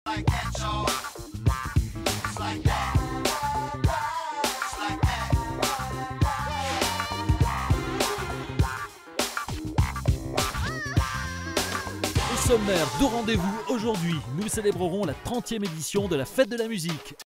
Au sommaire de rendez-vous aujourd'hui, nous célébrerons la 30e édition de la Fête de la musique.